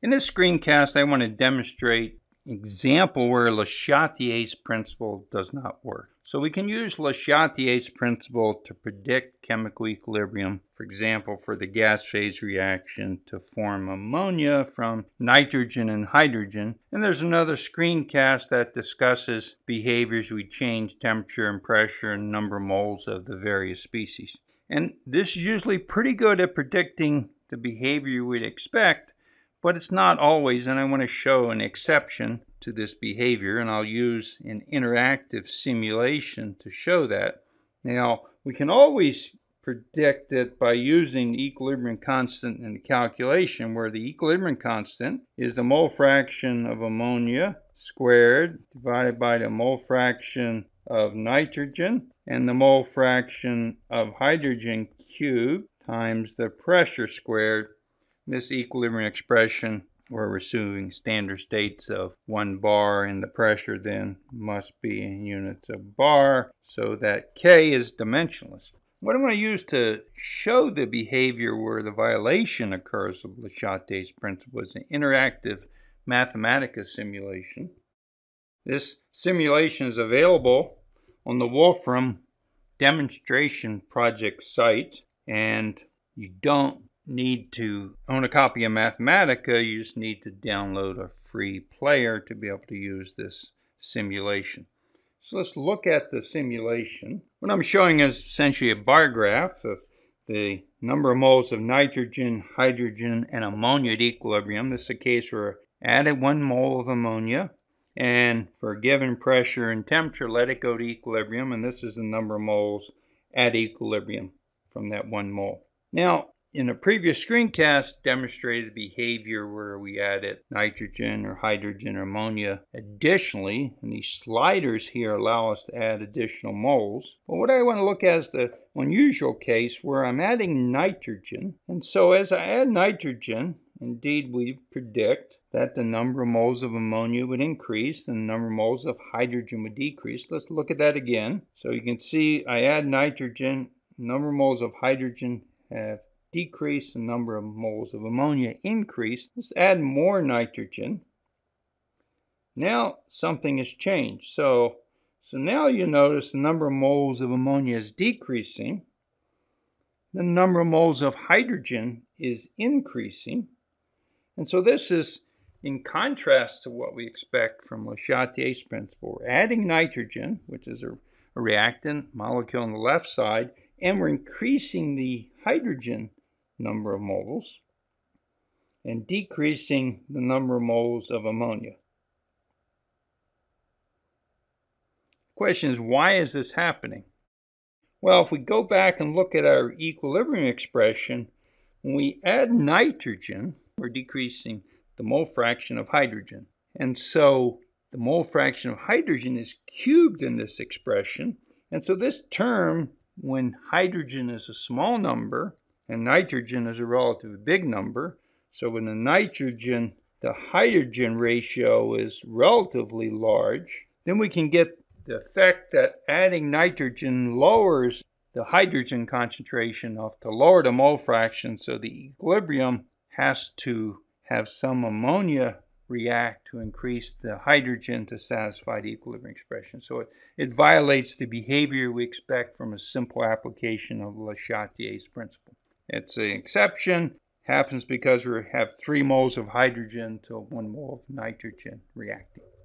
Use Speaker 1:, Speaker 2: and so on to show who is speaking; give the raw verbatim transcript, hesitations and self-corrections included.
Speaker 1: In this screencast, I want to demonstrate an example where LeChatelier's principle does not work. So we can use LeChatelier's principle to predict chemical equilibrium, for example, for the gas phase reaction to form ammonia from nitrogen and hydrogen. And there's another screencast that discusses behaviors. We change temperature and pressure and number of moles of the various species. And this is usually pretty good at predicting the behavior you would expect, but it's not always, and I want to show an exception to this behavior, and I'll use an interactive simulation to show that. Now, we can always predict it by using the equilibrium constant in the calculation, where the equilibrium constant is the mole fraction of ammonia squared divided by the mole fraction of nitrogen and the mole fraction of hydrogen cubed times the pressure squared. This equilibrium expression, where we're assuming standard states of one bar, and the pressure then must be in units of bar, so that K is dimensionless. What I'm going to use to show the behavior where the violation occurs of LeChatelier's principle is an interactive Mathematica simulation. This simulation is available on the Wolfram demonstration project site, and you don't need to own a copy of Mathematica. You just need to download a free player to be able to use this simulation. So let's look at the simulation. What I'm showing is essentially a bar graph of the number of moles of nitrogen, hydrogen, and ammonia at equilibrium. This is a case where I added one mole of ammonia, and for a given pressure and temperature, let it go to equilibrium, and this is the number of moles at equilibrium from that one mole. Now, in a previous screencast, demonstrated behavior where we added nitrogen or hydrogen or ammonia additionally, and these sliders here allow us to add additional moles. But what I want to look at is the unusual case where I'm adding nitrogen, and so as I add nitrogen, indeed we predict that the number of moles of ammonia would increase and the number of moles of hydrogen would decrease. Let's look at that again. So you can see I add nitrogen, number of moles of hydrogen have decrease, the number of moles of ammonia increase. Let's add more nitrogen. Now something has changed. So, so now you notice the number of moles of ammonia is decreasing. The number of moles of hydrogen is increasing. And so this is in contrast to what we expect from LeChatelier's principle. We're adding nitrogen, which is a, a reactant molecule on the left side, and we're increasing the hydrogen number of moles and decreasing the number of moles of ammonia. The question is, why is this happening? Well, if we go back and look at our equilibrium expression, when we add nitrogen, we're decreasing the mole fraction of hydrogen. And so the mole fraction of hydrogen is cubed in this expression. And so this term, when hydrogen is a small number and nitrogen is a relatively big number, so when the nitrogen to hydrogen ratio is relatively large, then we can get the effect that adding nitrogen lowers the hydrogen concentration enough to lower the mole fraction, so the equilibrium has to have some ammonia react to increase the hydrogen to satisfy the equilibrium expression. So it, it violates the behavior we expect from a simple application of LeChatelier's principle. It's an exception, happens because we have three moles of hydrogen to one mole of nitrogen reacting.